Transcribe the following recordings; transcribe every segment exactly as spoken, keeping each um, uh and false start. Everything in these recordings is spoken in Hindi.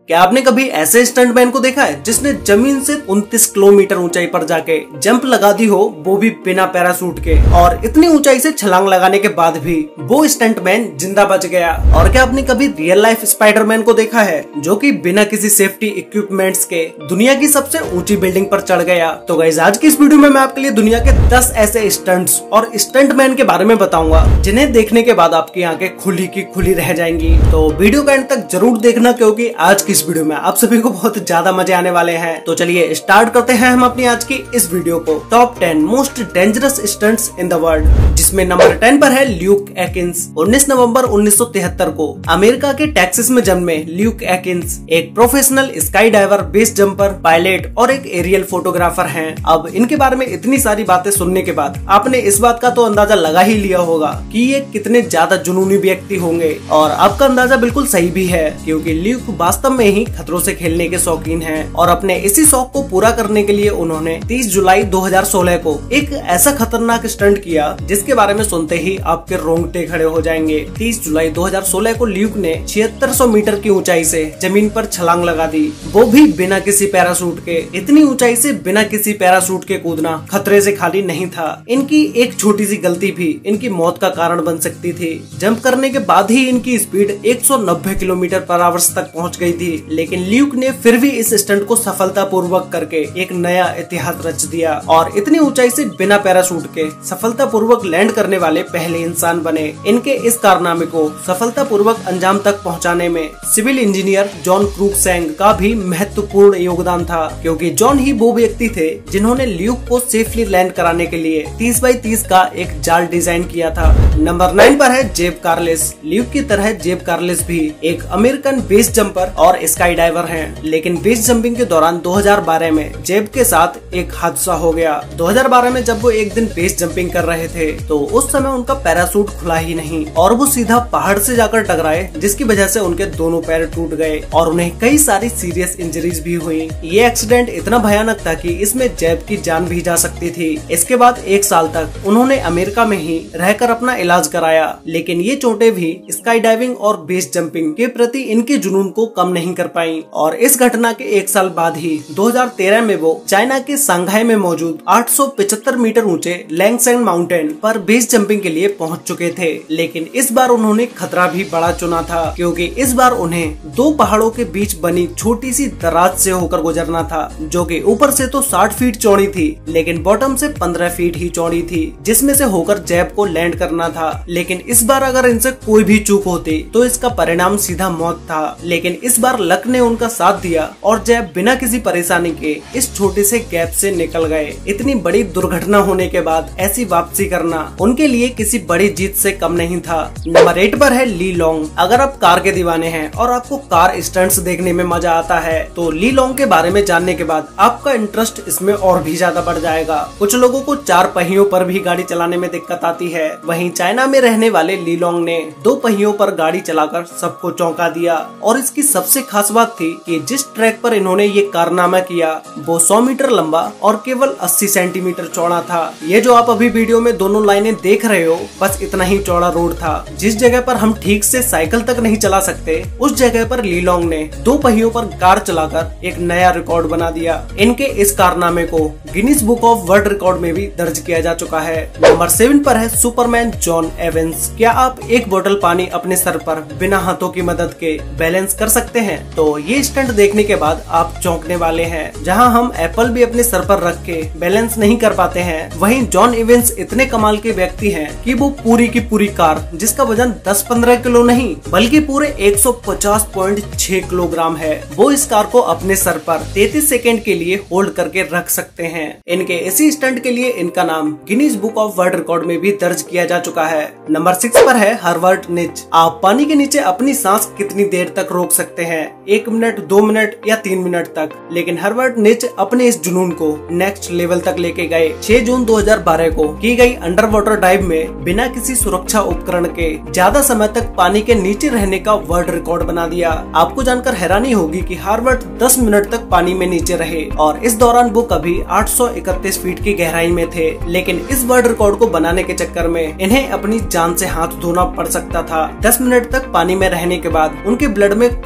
क्या आपने कभी ऐसे स्टंटमैन को देखा है जिसने जमीन से उनतीस किलोमीटर ऊंचाई पर जाके जंप लगा दी हो, वो भी बिना पैराशूट के, और इतनी ऊंचाई से छलांग लगाने के बाद भी वो स्टंटमैन जिंदा बच गया। और क्या आपने कभी रियल लाइफ स्पाइडरमैन को देखा है जो कि बिना किसी सेफ्टी इक्विपमेंट्स के दुनिया की सबसे ऊंची बिल्डिंग पर चढ़ गया? तो गाइस, आज की इस वीडियो में मैं आपके लिए दुनिया के दस ऐसे स्टंट्स और स्टंटमैन के बारे में बताऊंगा जिन्हें देखने के बाद आपकी आंखें खुली की खुली रह जाएंगी। तो वीडियो का एंड तक जरूर देखना, क्योंकि आज की इस वीडियो में आप सभी को बहुत ज्यादा मजे आने वाले हैं। तो चलिए स्टार्ट करते हैं हम अपनी आज की इस वीडियो को। Top ten most dangerous stunts in the world, जिसमें नंबर टेन पर है ल्यूक एकिंस। उन्नीस नवंबर उन्नीस सौ तिहत्तर को अमेरिका के टेक्सास में जन्मे ल्यूक एकिंस एक professional sky diver, base jumper, pilot और एक एरियल फोटोग्राफर हैं। अब इनके बारे में इतनी सारी बातें सुनने के बाद आपने इस बात का तो अंदाजा लगा ही लिया होगा कि ये कितने ज्यादा जुनूनी व्यक्ति होंगे, और आपका अंदाजा बिल्कुल सही भी है, क्योंकि ल्यूक वास्तव में ही खतरों से खेलने के शौकीन हैं। और अपने इसी शौक को पूरा करने के लिए उन्होंने तीस जुलाई दो हज़ार सोलह को एक ऐसा खतरनाक स्टंट किया जिसके बारे में सुनते ही आपके रोंगटे खड़े हो जाएंगे। तीस जुलाई दो हज़ार सोलह को ल्यूक ने छिहत्तर सौ मीटर की ऊंचाई से जमीन पर छलांग लगा दी, वो भी बिना किसी पैराशूट के। इतनी ऊंचाई से बिना किसी पैराशूट के कूदना खतरे से खाली नहीं था। इनकी एक छोटी सी गलती भी इनकी मौत का कारण बन सकती थी। जंप करने के बाद ही इनकी स्पीड एक सौ नब्बे किलोमीटर पर आवर तक पहुंच गई थी, लेकिन ल्यूक ने फिर भी इस स्टंट को सफलतापूर्वक करके एक नया इतिहास रच दिया और इतनी ऊंचाई से बिना पैराशूट के सफलतापूर्वक लैंड करने वाले पहले इंसान बने। इनके इस कारनामे को सफलतापूर्वक अंजाम तक पहुंचाने में सिविल इंजीनियर जॉन क्रूक्सैंग का भी महत्वपूर्ण योगदान था, क्योंकि जॉन ही वो व्यक्ति थे जिन्होंने ल्यूक को सेफली लैंड कराने के लिए तीस बाई तीस का एक जाल डिजाइन किया था। नंबर नाइन पर है जेब कार्लेस। ल्यूक की तरह जेब कार्लेस भी एक अमेरिकन बेस जंपर और स्काई डाइवर हैं, लेकिन बेस जंपिंग के दौरान दो हज़ार बारह में जेब के साथ एक हादसा हो गया। दो हज़ार बारह में जब वो एक दिन बेस जंपिंग कर रहे थे तो उस समय उनका पैराशूट खुला ही नहीं और वो सीधा पहाड़ से जाकर टकराए, जिसकी वजह से उनके दोनों पैर टूट गए और उन्हें कई सारी सीरियस इंजरीज भी हुई। ये एक्सीडेंट इतना भयानक था कि इसमें जेब की जान भी जा सकती थी। इसके बाद एक साल तक उन्होंने अमेरिका में ही रहकर अपना इलाज कराया, लेकिन ये चोटें भी स्काई डाइविंग और बेस जंपिंग के प्रति इनके जुनून को कम नहीं कर पाई। और इस घटना के एक साल बाद ही दो हज़ार तेरह में वो चाइना के सांघाई में मौजूद आठ सौ पचहत्तर मीटर ऊंचे लैंगसेंग माउंटेन पर बेस जंपिंग के लिए पहुंच चुके थे। लेकिन इस बार उन्होंने खतरा भी बड़ा चुना था, क्योंकि इस बार उन्हें दो पहाड़ों के बीच बनी छोटी सी दराज से होकर गुजरना था, जो कि ऊपर से तो साठ फीट चौड़ी थी, लेकिन बॉटम से पंद्रह फीट ही चौड़ी थी, जिसमें से होकर जेब को लैंड करना था। लेकिन इस बार अगर इनसे कोई भी चूक होती तो इसका परिणाम सीधा मौत था। लेकिन इस बार लक ने उनका साथ दिया और जेब बिना किसी परेशानी के इस छोटे से गैप से निकल गए। इतनी बड़ी दुर्घटना होने के बाद ऐसी वापसी करना उनके लिए किसी बड़ी जीत से कम नहीं था। नंबर एट पर है ली लॉन्ग। अगर आप कार के दीवाने हैं और आपको कार स्टंट्स देखने में मजा आता है तो ली लॉन्ग के बारे में जानने के बाद आपका इंटरेस्ट इसमें और भी ज्यादा बढ़ जाएगा। कुछ लोगों को चार पहियों पर भी गाड़ी चलाने में दिक्कत आती है, वहीं चाइना में रहने वाले ली लॉन्ग ने दो पहियों पर गाड़ी चलाकर सबको चौंका दिया। और इसकी सबसे खास बात थी कि जिस ट्रैक पर इन्होंने ये कारनामा किया वो सौ मीटर लंबा और केवल अस्सी सेंटीमीटर चौड़ा था। ये जो आप अभी वीडियो में दोनों लाइनें देख रहे हो, बस इतना ही चौड़ा रोड था। जिस जगह पर हम ठीक से साइकिल तक नहीं चला सकते, उस जगह पर ली लॉन्ग ने दो पहियों पर कार चलाकर एक नया रिकॉर्ड बना दिया। इनके इस कारनामे को Guinness book of world record में भी दर्ज किया जा चुका है। नंबर सेवन पर है सुपरमैन जॉन एवेंस। क्या आप एक बोतल पानी अपने सर पर बिना हाथों की मदद के बैलेंस कर सकते हैं? तो ये स्टंट देखने के बाद आप चौंकने वाले हैं। जहां हम एप्पल भी अपने सर पर रख के बैलेंस नहीं कर पाते हैं, वहीं जॉन इवेंस इतने कमाल के व्यक्ति हैं कि वो पूरी की पूरी कार, जिसका वजन दस पंद्रह किलो नहीं बल्कि पूरे एक सौ पचास पॉइंट छह किलोग्राम है, वो इस कार को अपने सर पर तैंतीस सेकेंड के लिए होल्ड करके रख सकते हैं। इनके इसी स्टंट के लिए इनका नाम Guinness book of world record में भी दर्ज किया जा चुका है। नंबर सिक्स पर है हर्बर्ट निच। आप पानी के नीचे अपनी सांस कितनी देर तक रोक सकते हैं? एक मिनट, दो मिनट या तीन मिनट तक। लेकिन हर्बर्ट निच अपने इस जुनून को नेक्स्ट लेवल तक लेके गए। छह जून दो हज़ार बारह को की गई अंडर वाटर डाइव में बिना किसी सुरक्षा उपकरण के ज्यादा समय तक पानी के नीचे रहने का वर्ल्ड रिकॉर्ड बना दिया। आपको जानकर हैरानी होगी कि हर्बर्ट दस मिनट तक पानी में नीचे रहे और इस दौरान वो कभी आठ सौ इकतीस फीट की गहराई में थे। लेकिन इस वर्ल्ड रिकॉर्ड को बनाने के चक्कर में इन्हें अपनी जान से हाथ धोना पड़ सकता था। दस मिनट तक पानी में रहने के बाद उनके ब्लड में कार्बन डाइऑक्साइड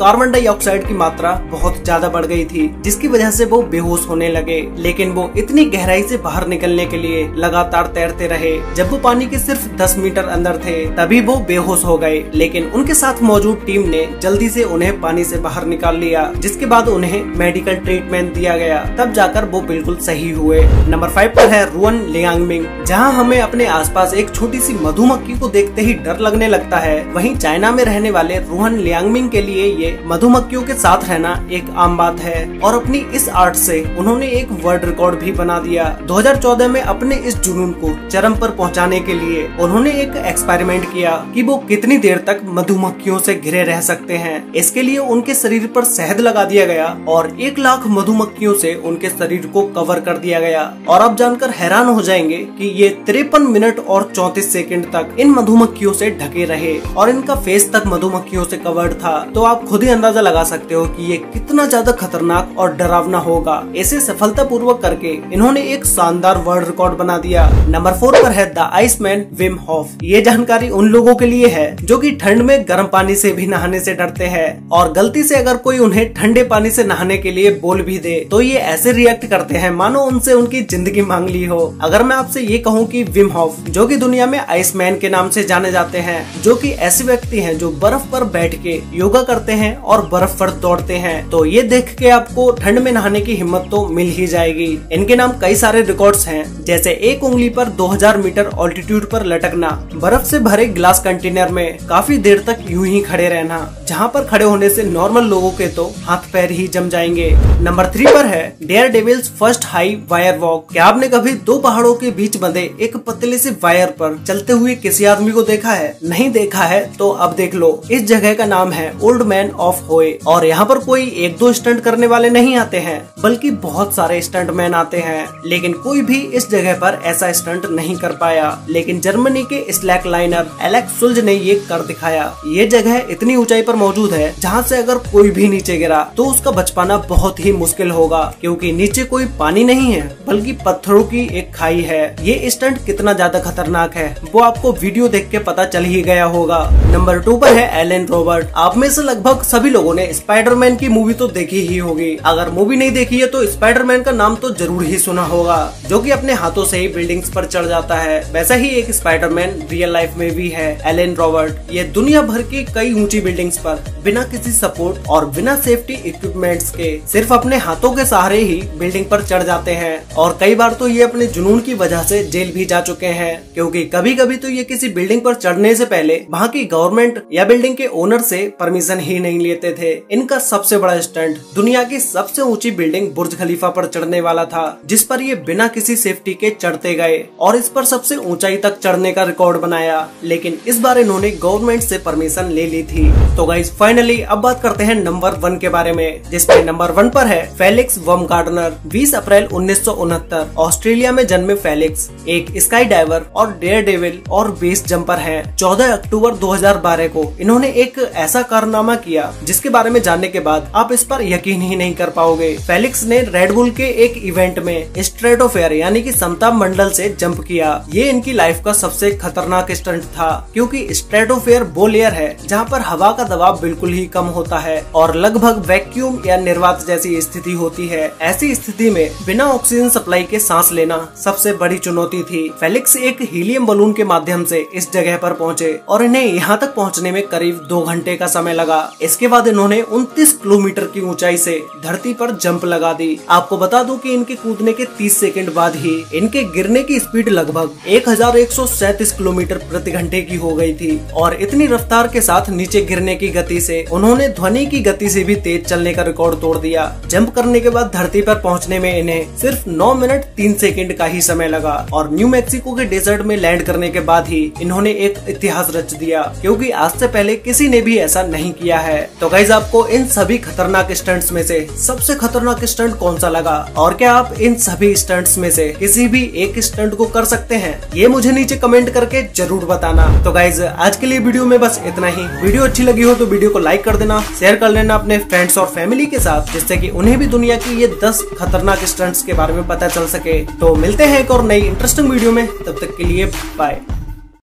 डाइऑक्साइड की मात्रा बहुत ज्यादा बढ़ गई थी, जिसकी वजह से वो बेहोश होने लगे। लेकिन वो इतनी गहराई से बाहर निकलने के लिए लगातार तैरते रहे। जब वो पानी के सिर्फ दस मीटर अंदर थे तभी वो बेहोश हो गए, लेकिन उनके साथ मौजूद टीम ने जल्दी से उन्हें पानी से बाहर निकाल लिया, जिसके बाद उन्हें मेडिकल ट्रीटमेंट दिया गया। तब जाकर वो बिल्कुल सही हुए। नंबर फाइव पर है रुअन लियांगमिंग। जहां हमें अपने आसपास एक छोटी सी मधुमक्खी को देखते ही डर लगने लगता है, वहीं चाइना में रहने वाले रुअन लियांगमिंग के लिए ये मधुमक्खियों के साथ रहना एक आम बात है और अपनी इस आर्ट से उन्होंने एक वर्ल्ड रिकॉर्ड भी बना दिया। दो हज़ार चौदह में अपने इस जुनून को चरम पर पहुंचाने के लिए उन्होंने एक एक्सपेरिमेंट किया कि वो कितनी देर तक मधुमक्खियों से घिरे रह सकते हैं। इसके लिए उनके शरीर पर शहद लगा दिया गया और एक लाख मधुमक्खियों से उनके शरीर को कवर कर दिया गया। और आप जानकर हैरान हो जाएंगे कि ये तिरपन मिनट और चौंतीस सेकंड तक इन मधुमक्खियों से ढके रहे और इनका फेस तक मधुमक्खियों से कवर्ड था। तो आप खुद ही अंदाजा लगा सकते हो कि ये कितना ज्यादा खतरनाक और डरावना होगा। इसे सफलतापूर्वक करके इन्होंने एक शानदार वर्ल्ड रिकॉर्ड बना दिया। नंबर फोर पर है द आइसमैन विम होफ। ये जानकारी उन लोगों के लिए है जो कि ठंड में गर्म पानी से भी नहाने से डरते हैं और गलती से अगर कोई उन्हें ठंडे पानी से नहाने के लिए बोल भी दे तो ये ऐसे रिएक्ट करते हैं मानो उनसे उनकी जिंदगी मांग ली हो। अगर मैं आपसे ये कहूँ कि विम होफ, जो कि दुनिया में आइसमैन के नाम से जाने जाते हैं, जो कि ऐसे व्यक्ति हैं जो बर्फ पर बैठ के योगा करते हैं और बर्फ पर दौड़ते हैं, तो ये देख के आपको ठंड में नहाने की हिम्मत तो मिल ही जाएगी। इनके नाम कई सारे रिकॉर्ड्स हैं, जैसे एक उंगली पर दो हज़ार मीटर ऑल्टीट्यूड पर लटकना, बर्फ से भरे ग्लास कंटेनर में काफी देर तक यूं ही खड़े रहना, जहां पर खड़े होने से नॉर्मल लोगों के तो हाथ पैर ही जम जाएंगे। नंबर थ्री पर है daredevils first high wire walk. क्या आपने कभी दो पहाड़ों के बीच बंधे एक पतले से वायर पर चलते हुए किसी आदमी को देखा है? नहीं देखा है तो अब देख लो। इस जगह का नाम है ओल्ड मैन ऑफ होए और यहाँ पर कोई एक दो स्टंट करने वाले नहीं आते हैं, बल्कि बहुत सारे स्टंट मैन आते हैं, लेकिन कोई भी इस जगह पर ऐसा स्टंट नहीं कर पाया। लेकिन जर्मनी के स्लैक लाइनर एलेक्स सुल्ज ने ये कर दिखाया। ये जगह इतनी ऊंचाई पर मौजूद है जहाँ से अगर कोई भी नीचे गिरा तो उसका बच पाना बहुत ही मुश्किल होगा, क्योंकि नीचे कोई पानी नहीं है बल्कि पत्थरों की एक खाई है। ये स्टंट कितना ज्यादा खतरनाक है वो आपको वीडियो देख के पता चल ही गया होगा। नंबर टू पर है एलन रॉबर्ट। आप में से लगभग सभी लोगों ने स्पाइडरमैन की मूवी तो देखी ही होगी। अगर मूवी नहीं देखी है तो स्पाइडरमैन का नाम तो जरूर ही सुना होगा, जो कि अपने हाथों से ही बिल्डिंग्स पर चढ़ जाता है। वैसा ही एक स्पाइडरमैन रियल लाइफ में भी है, एलन रॉबर्ट। ये दुनिया भर की कई ऊंची बिल्डिंग्स पर बिना किसी सपोर्ट और बिना सेफ्टी इक्विपमेंट्स के सिर्फ अपने हाथों के सहारे ही बिल्डिंग पर चढ़ जाते हैं और कई बार तो ये अपने जुनून की वजह से जेल भी जा चुके हैं, क्योंकि कभी कभी तो ये किसी बिल्डिंग पर चढ़ने से पहले वहाँ की गवर्नमेंट या बिल्डिंग के ओनर से परमिशन ही नहीं लेते थे। इनका सबसे बड़ा स्टंट दुनिया की सबसे ऊंची बिल्डिंग बुर्ज खलीफा पर चढ़ने वाला था, जिस पर ये बिना किसी सेफ्टी के चढ़ते गए और इस पर सबसे ऊंचाई तक चढ़ने का रिकॉर्ड बनाया। लेकिन इस बार इन्होंने गवर्नमेंट से परमिशन ले ली थी। तो गाइस फाइनली अब बात करते हैं नंबर वन के बारे में, जिसमें नंबर वन पर है फेलिक्स बमगार्डनर। बीस अप्रैल उन्नीस सौ उनहत्तर ऑस्ट्रेलिया में जन्मे फेलिक्स एक स्काई डाइवर और डेयर डेविल और बेस जंपर है। चौदह अक्टूबर दो हज़ार बारह को इन्होंने एक ऐसा कारनामा किया जिसके बारे में जानने के बाद आप इस पर यकीन ही नहीं कर पाओगे। फेलिक्स ने रेड बुल के एक इवेंट में स्ट्रेटोफेयर यानी कि समताप मंडल से जंप किया। ये इनकी लाइफ का सबसे खतरनाक स्टंट था, क्योंकि स्ट्रेटोफेयर वो लेयर है जहाँ पर हवा का दबाव बिल्कुल ही कम होता है और लगभग वैक्यूम या निर्वात जैसी स्थिति होती है। ऐसी स्थिति में बिना ऑक्सीजन सप्लाई के सांस लेना सबसे बड़ी चुनौती थी। फेलिक्स एक हीलियम बलून के माध्यम से इस जगह पर पहुंचे और इन्हें यहाँ तक पहुंचने में करीब दो घंटे का समय लगा। इसके बाद इन्होंने उनतीस किलोमीटर की ऊंचाई से धरती पर जंप लगा दी। आपको बता दूं कि इनके कूदने के तीस सेकंड बाद ही इनके गिरने की स्पीड लगभग एक हजार एक सौ सैंतीस किलोमीटर प्रति घंटे की हो गई थी और इतनी रफ्तार के साथ नीचे गिरने की गति से उन्होंने ध्वनि की गति से भी तेज चलने का रिकॉर्ड तोड़ दिया। जंप करने के बाद धरती पर पहुंचने में इन्हें सिर्फ नौ मिनट तीन सेकंड का ही समय लगा और न्यू मैक्सिको के डेजर्ट में लैंड करने के बाद ही इन्होंने एक इतिहास रच दिया, क्योंकि आज से पहले किसी ने भी ऐसा नहीं किया है। तो गाइज आपको इन सभी खतरनाक स्टंट्स में से सबसे खतरनाक स्टंट कौन सा लगा और क्या आप इन सभी स्टंट्स में से किसी भी एक स्टंट को कर सकते हैं? ये मुझे नीचे कमेंट करके जरूर बताना। तो गाइज आज के लिए वीडियो में बस इतना ही। वीडियो अच्छी लगी हो तो वीडियो को लाइक कर देना, शेयर कर लेना अपने फ्रेंड्स और फैमिली के साथ, जिससे कि उन्हें भी दुनिया की ये दस खतरनाक स्टंट्स के बारे में पता चल सके। तो मिलते हैं एक और नई इंटरेस्टिंग वीडियो में, तब तक के लिए बाय।